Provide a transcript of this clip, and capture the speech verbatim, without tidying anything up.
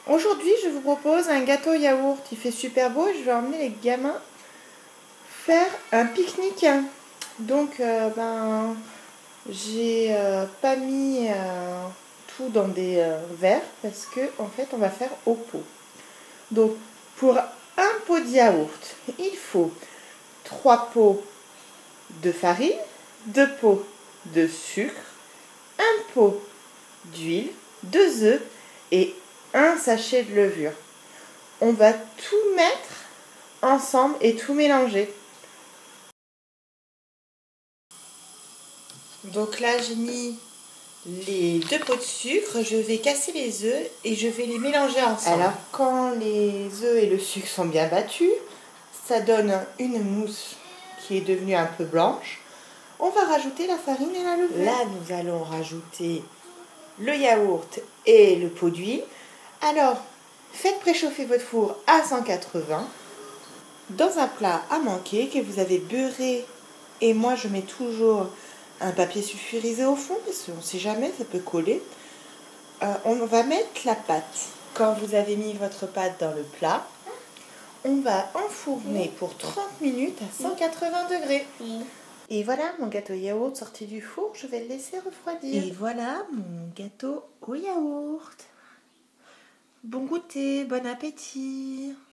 Aujourd'hui, je vous propose un gâteau yaourt. Il fait super beau et je vais emmener les gamins faire un pique-nique. Donc, euh, ben, j'ai euh, pas mis euh, tout dans des euh, verres parce que en fait, on va faire au pot. Donc, pour un pot de yaourt, il faut trois pots de farine, deux pots de sucre, un pot d'huile, deux œufs et un sachet de levure. On va tout mettre ensemble et tout mélanger. Donc là, j'ai mis les deux pots de sucre, je vais casser les œufs et je vais les mélanger ensemble. Alors, quand les œufs et le sucre sont bien battus, ça donne une mousse qui est devenue un peu blanche. On va rajouter la farine et la levure. Là, nous allons rajouter le yaourt et le pot d'huile. Alors, faites préchauffer votre four à cent quatre-vingts. Dans un plat à manquer que vous avez beurré, et moi je mets toujours un papier sulfurisé au fond parce qu'on ne sait jamais, ça peut coller. Euh, on va mettre la pâte. Quand vous avez mis votre pâte dans le plat, on va enfourner pour trente minutes à cent quatre-vingts degrés. Et voilà mon gâteau yaourt sorti du four, je vais le laisser refroidir. Et voilà mon gâteau au yaourt. Bon goûter, bon appétit.